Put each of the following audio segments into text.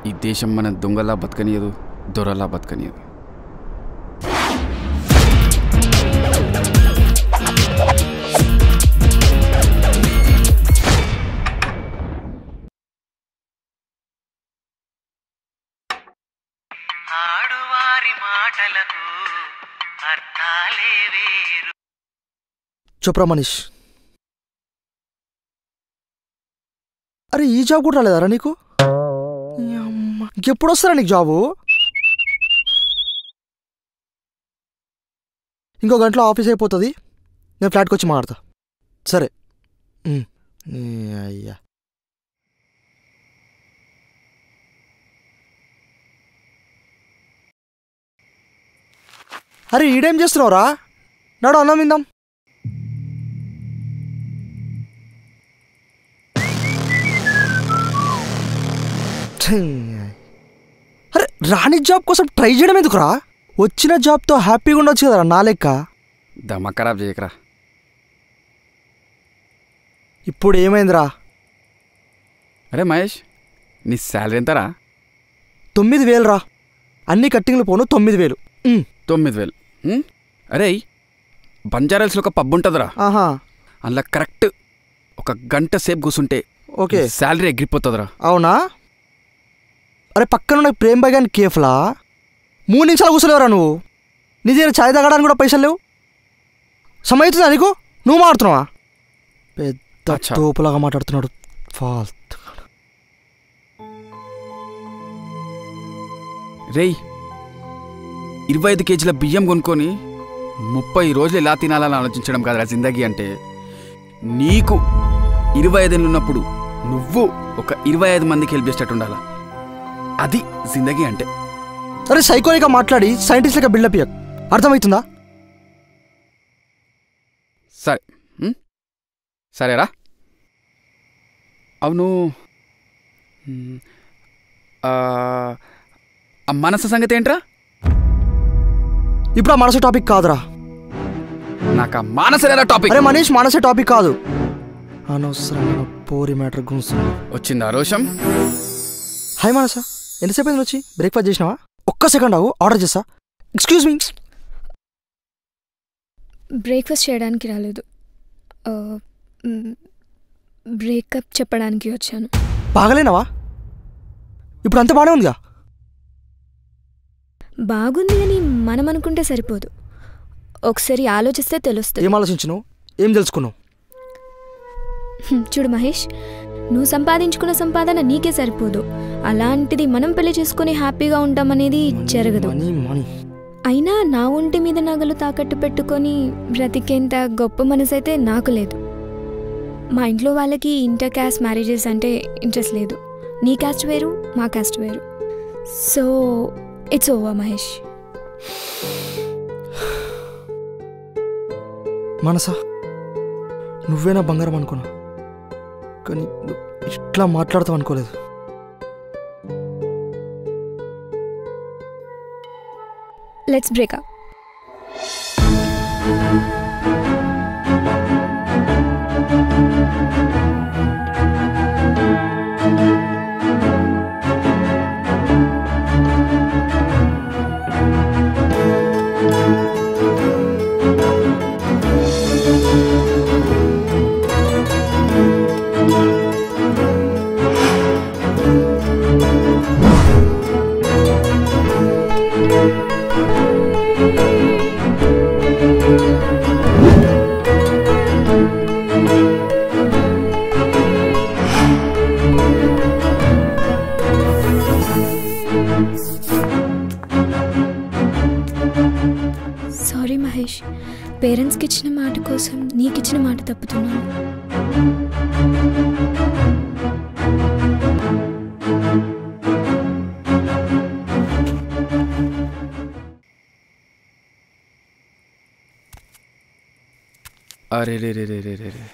ఈ దేశం మన దొంగలా బతకనియదు, దొరలా బతకనియదు. ఆడువారి మాటలకు అర్థాలే వేరు. చెప్పురా మనీష్. అరే ఈ జాబ్ కూడా రాలేదారా నీకు? ఇంకెప్పుడు వస్తారా నీకు జాబు? ఇంకో గంటలో ఆఫీస్ అయిపోతుంది, నేను ఫ్లాట్కి వచ్చి మాట్లాడతా. సరే అయ్యా. అరే ఈడేం చేస్తున్నావురా? నాడు అన్నం విందాం. అరే రాని జాబ్ కోసం ట్రై చేయడం ఎందుకురా? వచ్చిన జాబ్తో హ్యాపీగా ఉండొచ్చు కదరా నా లెక్క. దమ ఖరాబ్ చేయకరా. ఇప్పుడు ఏమైందిరా? అరే మహేష్, నీ శాలరీ ఎంతరా? 9,000 రా. అన్ని కట్టింగ్లు పోను 9,000. 9,000. అరే బంజారాల్స్లో ఒక పబ్ ఉంటుందిరా. అందులో కరెక్ట్ ఒక గంట సేపు కూర్చుంటే ఓకే శాలరీ ఎగిరిపోతుందిరా. అవునా? అరే పక్కన ప్రేమ్ భాయ్ గాని కేఫ్లా 3 నిమిషాలు కూర్చోలేవరా నువ్వు? నీ దగ్గర ఛాయ్ తాగడానికి కూడా పైసలు లేవు. సమయవుతుందా నీకు? నువ్వు మాట్లాడుతున్నావా? పెద్ద తోపులాగా మాట్లాడుతున్నాడు. ఫాల్త్. రేయ్ 25 కేజీల బియ్యం కొనుక్కొని 30 రోజులు ఎలా తినాలని ఆలోచించడం కాదురా జిందగీ అంటే. నీకు 25 ఏళ్ళు ఉన్నప్పుడు నువ్వు ఒక 25 మందికి హెల్ప్ చేసేటట్టు ఉండాలా. అది జిందగీ అంటే. అరే సైకోనిగా మాట్లాడి సైంటిస్ట్ లెక్క బిల్డప్ ఇయ్యకు. అర్థమవుతుందా? సరే సరేరా. అవును, ఆ మనసు సంగతి ఏంట్రా? ఇప్పుడు ఆ మనసు టాపిక్ కాదురా. నాకు ఆ మానసరేనా టాపిక్. అరే మనీష్, మనసే టాపిక్ కాదు. అనవసరమైన పోరి మ్యాటర్ గురించి వచ్చిందా రోషం? హాయ్ మనస, ఎంతసేపు అయింది వచ్చి? బ్రేక్ఫాస్ట్ చేసినావా? ఒక్క సెకండ్ అవు, ఆర్డర్ చేస్తా. Excuse me. బ్రేక్ఫాస్ట్ చేయడానికి రాలేదు, బ్రేకప్ చెప్పడానికి వచ్చాను. బాగలేనావా? ఇప్పుడు అంత బాగానే ఉందిగా. బాగుంది అని మనం అనుకుంటే సరిపోదు, ఒకసారి ఆలోచిస్తే తెలుస్తుంది. ఏం ఆలోచించును? ఏం తెలుసుకున్నావు? చూడు మహేష్, నువ్వు సంపాదించుకున్న సంపాదన నీకే సరిపోదు. అలాంటిది మనం పెళ్లి చేసుకుని హ్యాపీగా ఉంటామనేది జరగదు. అయినా నా ఒంటి మీద నగలు తాకట్టు పెట్టుకొని బ్రతికేంత గొప్ప మనసైతే నాకు లేదు. మా ఇంట్లో వాళ్ళకి ఇంటర్ క్యాస్ట్ మ్యారేజెస్ అంటే ఇంట్రెస్ట్ లేదు. నీ క్యాస్ట్ వేరు, మా క్యాస్ట్ వేరు. So it's over Mahesh. మనసా, నువ్వేనా బంగారం అనుకున్నా, కానీ ఇట్లా మాట్లాడతావు అనుకోలేదు. Let's break up. Sorry Mahesh, పేరెంట్స్కి ఇచ్చిన మాట కోసం నీకు ఇచ్చిన మాట తప్పుతున్నాను. అరే రే రే రే రే రే రే,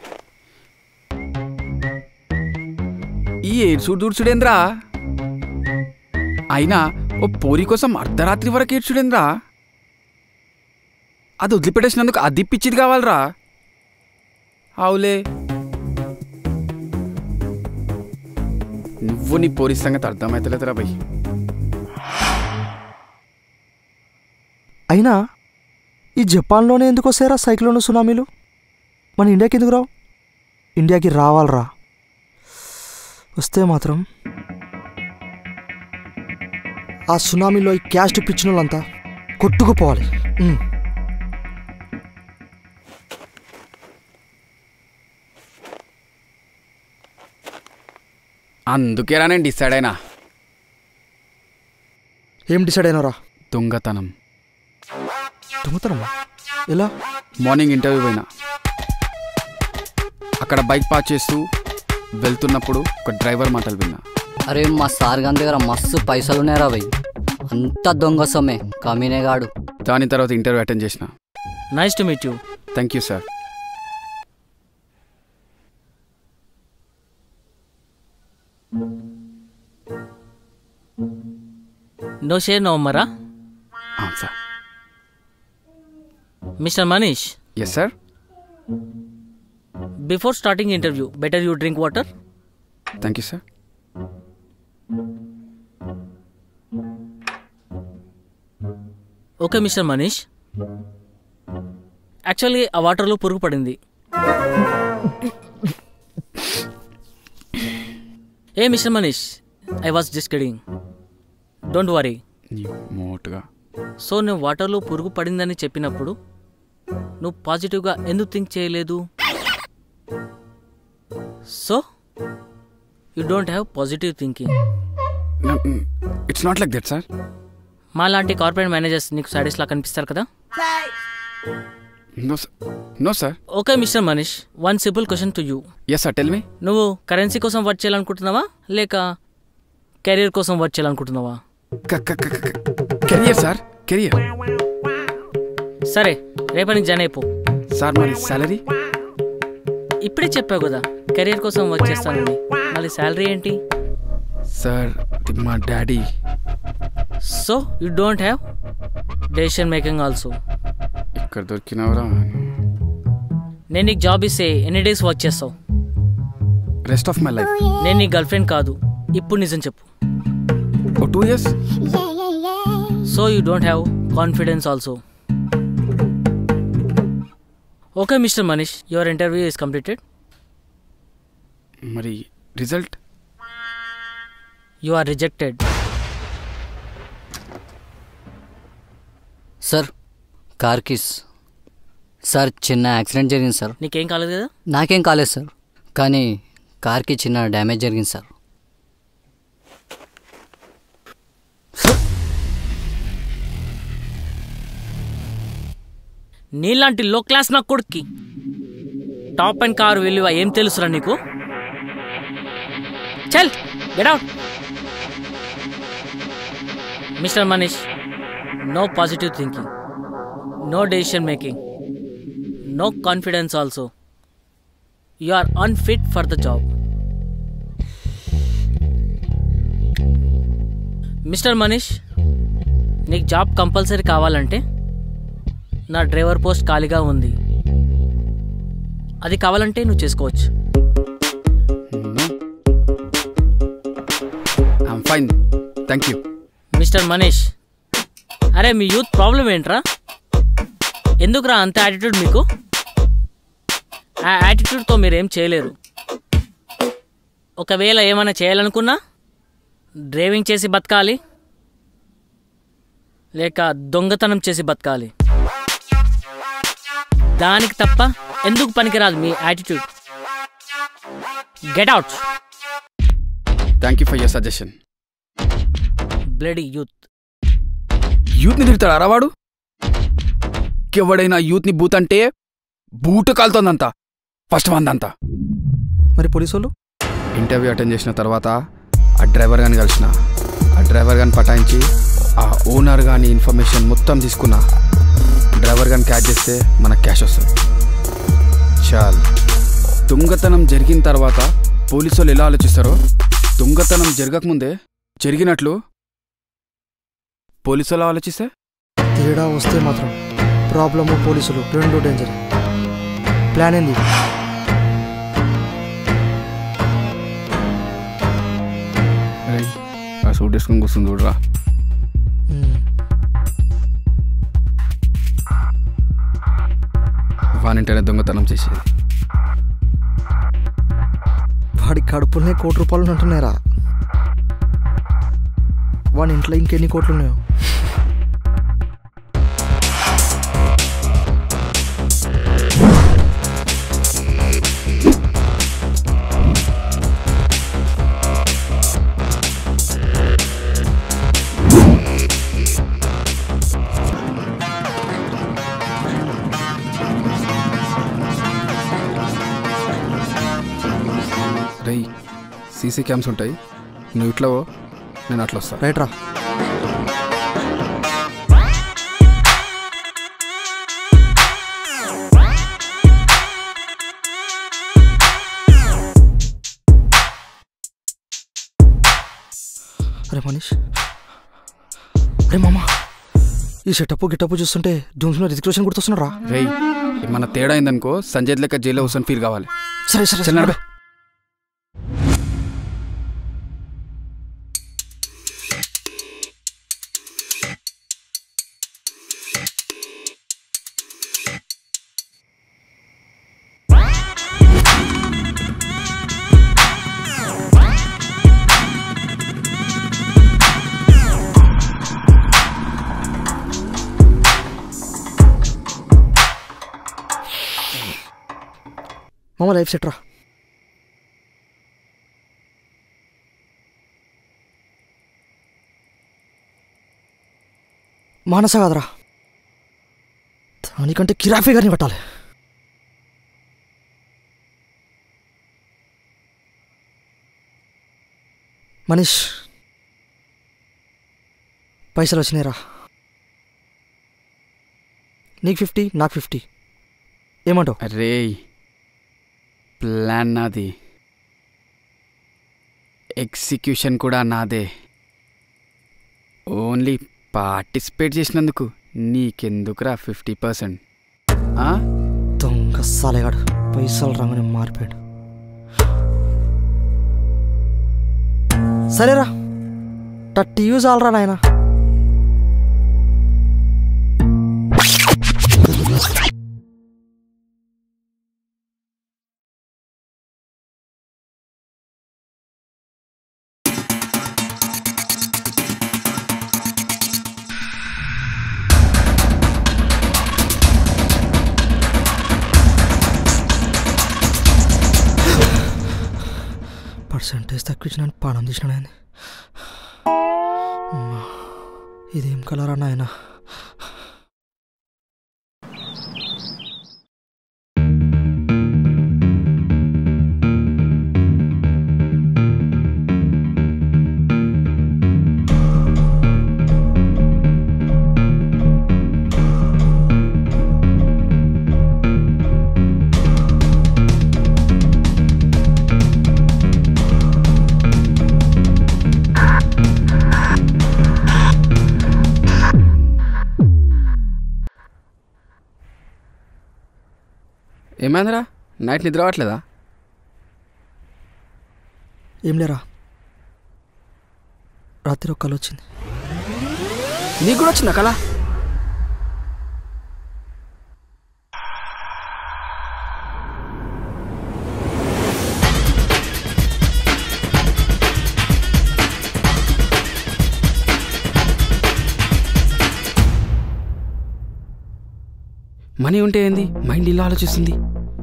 ఈ ఏడ్చుడు దూడ్చుడేంద్రా? అయినా ఓ పోరి కోసం అర్ధరాత్రి వరకు ఏడ్చుడేంద్రా? అది వదిలిపెట్టేసినందుకు అది పిచ్చిది కావాలరా? అవులే, నువ్వు నీ పోలీస్ సంగతి అర్థమవుతలేదురా భయ్. అయినా ఈ జపాన్లోనే ఎందుకు వస్తారా సైక్లోన్ సునామీలు? మన ఇండియాకి ఎందుకు రావు? ఇండియాకి రావాలరా. వస్తే మాత్రం ఆ సునామీలో ఈ క్యాస్ట్ పిచ్చిన వాళ్ళంతా కొట్టుకుపోవాలి. అందుకేరా నేను డిసైడ్ అయినా. ఏం డిసైడ్ అయినారా? దొంగతనం. దొంగతనమా? ఎలా? మార్నింగ్ ఇంటర్వ్యూ పోయినా. అక్కడ బైక్ పార్క్ చేస్తూ వెళ్తున్నప్పుడు ఒక డ్రైవర్ మాటలు విన్నా. అరే మా సార్ గారి దగ్గర మస్తు పైసలు ఉన్నాయరా భయ్, అంత దొంగ సొమ్మే కమీనేగాడు. దాని తర్వాత ఇంటర్వ్యూ అటెండ్ చేసిన. Nice to meet you. Thank you sir. No షేర్ నో మరా. Sir. Mister Manish. Yes sir. Before starting interview better you drink water. Thank you sir. Okay Mister Manish, actually ఆ వాటర్లో పురుగు పడింది. ఏ Mister Manish, I was just kidding, don't worry. మోటుగా. So నువ్వు వాటర్లో పురుగు పడిందని చెప్పినప్పుడు నువ్వు పాజిటివ్గా ఎందుకు థింక్ చేయలేదు? So you don't have positive thinking. It's not like that sir. మా లాంటి కార్పొరేట్ మేనేజర్స్ నీకు సాడీస్లా కనిపిస్తారు కదా. No sir. Okay Mister Manish, one simple question to you. Yes sir, tell me. నువ్వు కరెన్సీ కోసం వర్క్ చేయాలనుకుంటున్నావా లేక కెరీర్ కోసం వర్క్ చేయాలనుకుంటున్నావా? Career sir, career. సరే రేపటి నుంచి జాయిన్ అయిపో. సార్ మరి సాలరీ? ఇప్పుడే చెప్పావు కదా కెరీర్ కోసం వర్క్ చేస్తానని, మళ్ళీ శాలరీ ఏంటి? సార్ మా daddy. So you don't have decision making also. ఇక్కడ దొరికినవరా? నేను నీకు జాబ్ ఇస్తే ఎన్ని డేస్ వర్క్ చేస్తావు? Rest of my life. నేను నీ గర్ల్ ఫ్రెండ్ కాదు, ఇప్పుడు నిజం చెప్పు. 2 years. So you don't have confidence also. Okay Mister Manish, your interview is completed. మరి result? You are rejected. Sir car keys. Sir చిన్న యాక్సిడెంట్ జరిగింది సార్. నీకేం కాలేదు కదా? నాకేం కాలేదు సార్, కానీ కార్కి చిన్న డ్యామేజ్ జరిగింది సార్. నీలాంటి లో క్లాస్ నా కొడుక్కి టాప్ అండ్ కార్ విలువ ఏం తెలుసురా నీకు? చల్ get out. Mister Manish, no positive thinking, no decision making, no confidence also. You are unfit for the job. Mister Manish, నీకు జాబ్ కంపల్సరీ కావాలంటే నా డ్రైవర్ పోస్ట్ ఖాళీగా ఉంది, అది కావాలంటే నువ్వు చేసుకోవచ్చు. I'm fine, thank you. Mister Manish, అరే మీ యూత్ ప్రాబ్లం ఏంట్రా? ఎందుకురా అంత యాటిట్యూడ్ మీకు? ఆ యాటిట్యూడ్తో మీరేం చేయలేరు. ఒకవేళ ఏమైనా చేయాలనుకున్నా డ్రైవింగ్ చేసి బతకాలి లేక దొంగతనం చేసి బతకాలి. దానికి తప్ప ఎందుకు పనికిరాదు మీ attitude. Get out. Thank you for your suggestion. Bloody youth. యూత్ని తిడతాడు అరవాడు. ఎవడైనా యూత్ని బూత్ అంటే బూటు కాలుతోందంతా, ఫస్ట్ వందంతా. మరి పోలీసు వాళ్ళు? ఇంటర్వ్యూ అటెండ్ చేసిన తర్వాత ఆ డ్రైవర్ గాని కలిసిన. ఆ డ్రైవర్ గాని పటాయించి ఆ ఓనర్ గాని ఇన్ఫర్మేషన్ మొత్తం తీసుకున్నా. డ్రైవర్ గాని క్యాచ్ చేస్తే మనకు క్యాష్ వస్తుంది. చాలు. దొంగతనం జరిగిన తర్వాత పోలీసు వాళ్ళు ఎలా ఆలోచిస్తారో, దొంగతనం జరగకముందే జరిగినట్లు పోలీసు వాళ్ళు ఆలోచిస్తే తేడా వస్తే మాత్రం ప్రాబ్లము పోలీసులు రెండు డేంజర్. ప్లాన్ ఏంది? సూట్ వేసుకొని కూర్చుని చూడరా. వానింటనే దొంగతనం చేసేది. వాడి కడుపులనే ₹1,00,00,000 ఉంటున్నారా? వాడి ఇంట్లో ఇంకెన్ని కోట్లు ఉన్నాయో. రై సీసీ క్యామ్స్ ఉంటాయి, నువ్వు ఇట్లా నేను అట్లా వస్తా. రైట్ రా. అరే మనీష్, అరే మామ, ఈ సెటప్ గిటప్ చూస్తుంటే ధూమ్స్లో రిజిస్ట్రేషన్ గుర్తొస్తున్నారా? రై మన తేడా అయిందనుకో సంజయ్ లెక్క జైల్లో హుసన్ ఫీల్ కావాలి. సరే సరే సరే నడవే. మామ లైఫ్ సెట్ రా. మానస కాదరా, దానికంటే కిరాఫీ గారిని పట్టాలి. మనీష్, పైసలు వచ్చినాయిరా. నీకు 50, నాకు 50. ఏమంటావు? అరే ప్లాన్ నాది, ఎగ్జిక్యూషన్ కూడా నాదే. ఓన్లీ పార్టిసిపేట్ చేసినందుకు నీకెందుకురా 50%? దొంగ సాలేగాడు పైసలు రంగునే మారిపోయాడు. సరేరా, 30 యూజ్ ఆలరా నాయన. పర్సంటేజ్ తక్కువ పానం తీసిన ఇదేం కలరా నాయన? ఏమైందిరా, నైట్ నిద్ర రావట్లేదా? ఏం లేరా, రాత్రి ఒక కళ వచ్చింది. నీకు కూడా వచ్చిందా కళ? మనీ ఉంటే ఏంది, మైండ్ ఇలా ఆలోచిస్తుంది.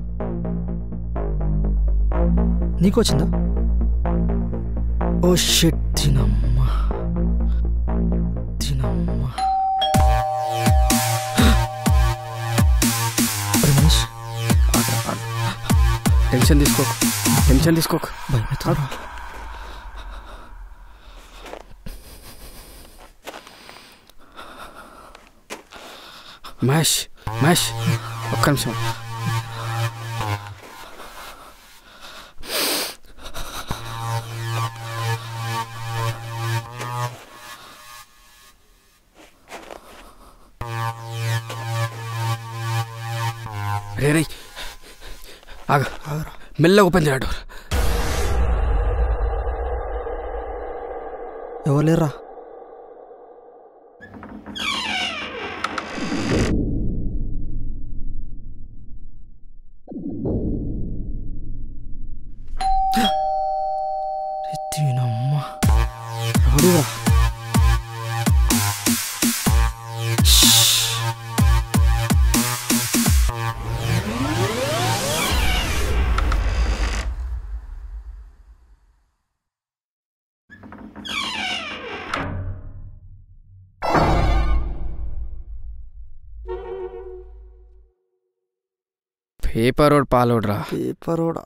నీకు వచ్చిందా? ఓ షిట్, తినమ్మా తినమ్మా. మనీష్, టెన్షన్ తీసుకోకు, టెన్షన్ తీసుకోకు. భయపెడతారా? మహేష్ మహేష్, ఒక్క నిమిషం. రే రే ఆగ, మెల్లగా ఓపెన్ చేయడం. ఎవరు లేరా? అమ్మా ఎవడురా? పేపర్ రోడ్ పాలోడ్రా. పేపర్ రోడ్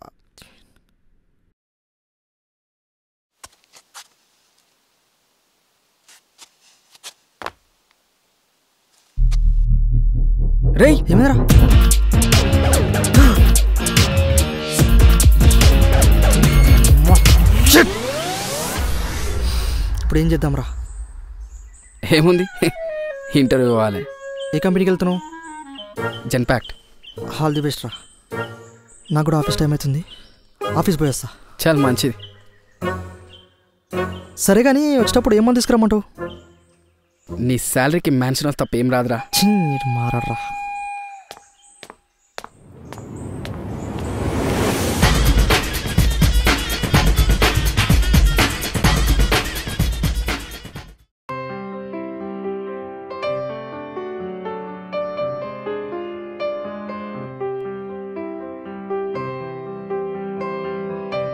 రేయ్ ఏమైందిరా? ఇప్పుడు ఏం చేద్దాంరా? ఏముంది, ఇంటర్వ్యూ ఇవ్వాలి. ఏ కంపెనీకి వెళ్తున్నావు? జెన్పాక్ట్. ఆల్ ది బెస్ట్ రా. నాకు కూడా ఆఫీస్ టైం అవుతుంది, ఆఫీస్ పోయేస్తా. చాలా మంచిది. సరే కానీ వచ్చేటప్పుడు ఏమని తీసుకురమ్మంటావు? నీ శాలరీకి మ్యాన్షన్ తప్ప ఏం రాదురా. మారరా.